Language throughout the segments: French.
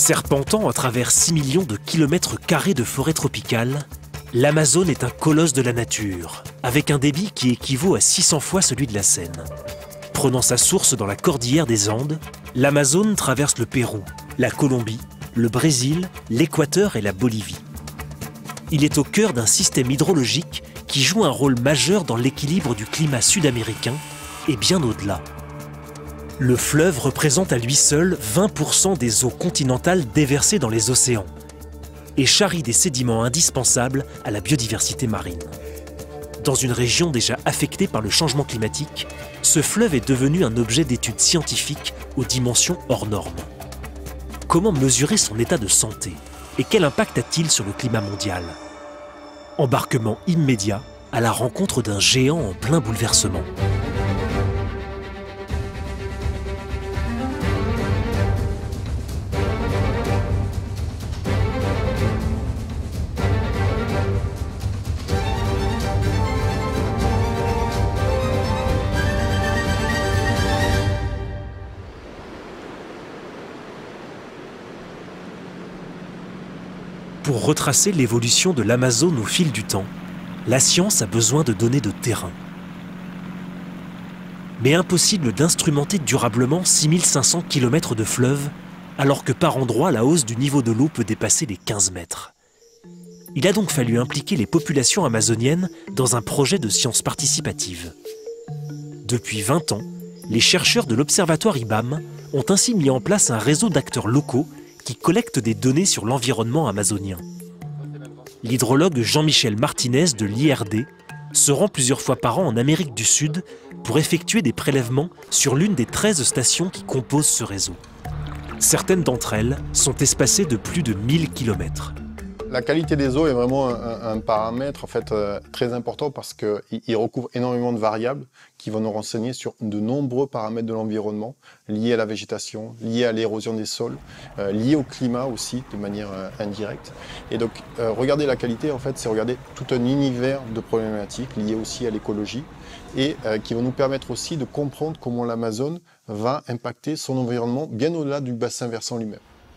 Serpentant à travers 6 millions de kilomètres carrés de forêt tropicale, l'Amazone est un colosse de la nature, avec un débit qui équivaut à 600 fois celui de la Seine. Prenant sa source dans la cordillère des Andes, l'Amazone traverse le Pérou, la Colombie, le Brésil, l'Équateur et la Bolivie. Il est au cœur d'un système hydrologique qui joue un rôle majeur dans l'équilibre du climat sud-américain et bien au-delà. Le fleuve représente à lui seul 20% des eaux continentales déversées dans les océans et charrie des sédiments indispensables à la biodiversité marine. Dans une région déjà affectée par le changement climatique, ce fleuve est devenu un objet d'étude scientifique aux dimensions hors normes. Comment mesurer son état de santé et quel impact a-t-il sur le climat mondial? Embarquement immédiat à la rencontre d'un géant en plein bouleversement. Pour retracer l'évolution de l'Amazone au fil du temps, la science a besoin de données de terrain. Mais impossible d'instrumenter durablement 6500 km de fleuve, alors que par endroits la hausse du niveau de l'eau peut dépasser les 15 mètres. Il a donc fallu impliquer les populations amazoniennes dans un projet de science participative. Depuis 20 ans, les chercheurs de l'Observatoire IBAM ont ainsi mis en place un réseau d'acteurs locaux qui collecte des données sur l'environnement amazonien. L'hydrologue Jean-Michel Martinez de l'IRD se rend plusieurs fois par an en Amérique du Sud pour effectuer des prélèvements sur l'une des 13 stations qui composent ce réseau. Certaines d'entre elles sont espacées de plus de 1000 km. La qualité des eaux est vraiment un paramètre en fait, très important parce qu'il recouvre énormément de variables qui vont nous renseigner sur de nombreux paramètres de l'environnement liés à la végétation, liés à l'érosion des sols, liés au climat aussi de manière indirecte. Et donc regarder la qualité, en fait, c'est regarder tout un univers de problématiques liées aussi à l'écologie et qui va nous permettre aussi de comprendre comment l'Amazone va impacter son environnement bien au-delà du bassin versant lui-même.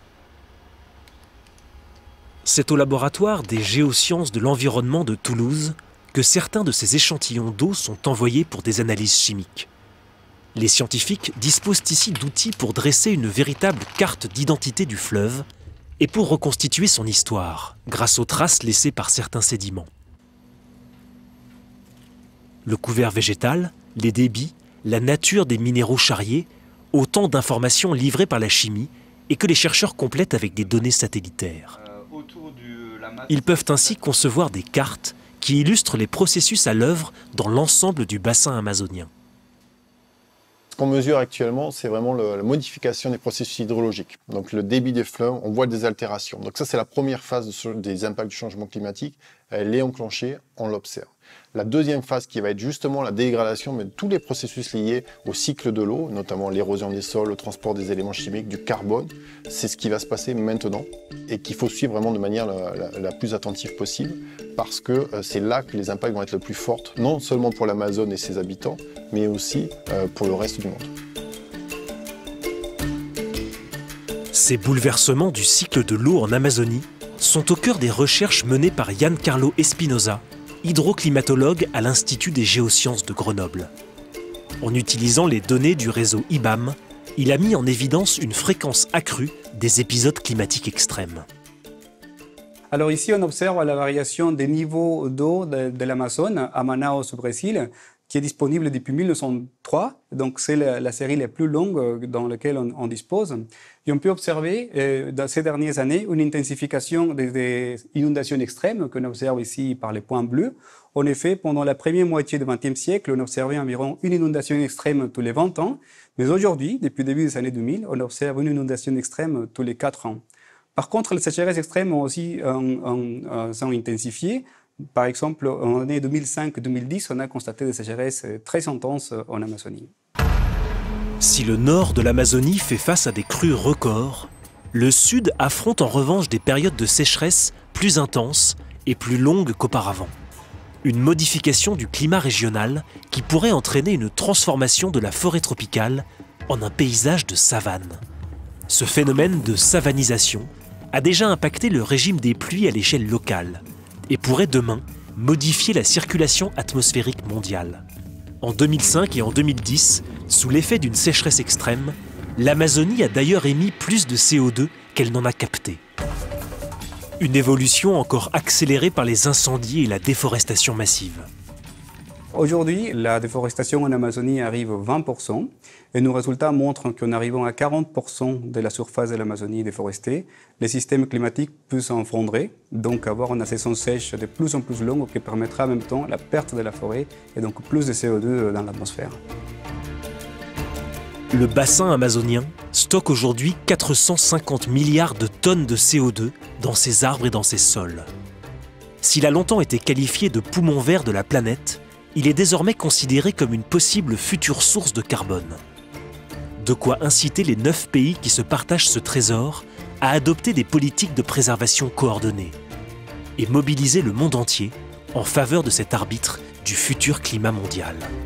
C'est au laboratoire des géosciences de l'environnement de Toulouse que certains de ces échantillons d'eau sont envoyés pour des analyses chimiques. Les scientifiques disposent ici d'outils pour dresser une véritable carte d'identité du fleuve et pour reconstituer son histoire grâce aux traces laissées par certains sédiments. Le couvert végétal, les débits, la nature des minéraux charriés, autant d'informations livrées par la chimie et que les chercheurs complètent avec des données satellitaires. Ils peuvent ainsi concevoir des cartes qui illustrent les processus à l'œuvre dans l'ensemble du bassin amazonien. Ce qu'on mesure actuellement, c'est vraiment la modification des processus hydrologiques. Donc le débit des fleuves, on voit des altérations. Donc ça, c'est la première phase des impacts du changement climatique. Elle est enclenchée, on l'observe. La deuxième phase qui va être justement la dégradation de tous les processus liés au cycle de l'eau, notamment l'érosion des sols, le transport des éléments chimiques, du carbone, c'est ce qui va se passer maintenant et qu'il faut suivre vraiment de manière la plus attentive possible parce que c'est là que les impacts vont être le plus forts, non seulement pour l'Amazone et ses habitants, mais aussi pour le reste du monde. Ces bouleversements du cycle de l'eau en Amazonie sont au cœur des recherches menées par Giancarlo Espinosa, hydroclimatologue à l'Institut des géosciences de Grenoble. En utilisant les données du réseau IBAM, il a mis en évidence une fréquence accrue des épisodes climatiques extrêmes. Alors ici, on observe la variation des niveaux d'eau de l'Amazone à Manaus au Brésil, qui est disponible depuis 1903. Donc c'est la série la plus longue dans laquelle on dispose. Et on peut observer dans ces dernières années une intensification des inondations extrêmes qu'on observe ici par les points bleus. En effet, pendant la première moitié du XXe siècle, on observait environ une inondation extrême tous les 20 ans. Mais aujourd'hui, depuis le début des années 2000, on observe une inondation extrême tous les 4 ans. Par contre, les sécheresses extrêmes ont aussi sont intensifiées. Par exemple, en l'année 2005-2010, on a constaté des sécheresses très intenses en Amazonie. Si le nord de l'Amazonie fait face à des crues records, le sud affronte en revanche des périodes de sécheresse plus intenses et plus longues qu'auparavant. Une modification du climat régional qui pourrait entraîner une transformation de la forêt tropicale en un paysage de savane. Ce phénomène de savanisation a déjà impacté le régime des pluies à l'échelle locale et pourrait demain modifier la circulation atmosphérique mondiale. En 2005 et en 2010, sous l'effet d'une sécheresse extrême, l'Amazonie a d'ailleurs émis plus de CO2 qu'elle n'en a capté. Une évolution encore accélérée par les incendies et la déforestation massive. Aujourd'hui, la déforestation en Amazonie arrive à 20% et nos résultats montrent qu'en arrivant à 40% de la surface de l'Amazonie déforestée, les systèmes climatiques peuvent s'effondrer, donc avoir une saison sèche de plus en plus longue qui permettra en même temps la perte de la forêt et donc plus de CO2 dans l'atmosphère. Le bassin amazonien stocke aujourd'hui 450 milliards de tonnes de CO2 dans ses arbres et dans ses sols. S'il a longtemps été qualifié de poumon vert de la planète, il est désormais considéré comme une possible future source de carbone. De quoi inciter les 9 pays qui se partagent ce trésor à adopter des politiques de préservation coordonnées et mobiliser le monde entier en faveur de cet arbitre du futur climat mondial.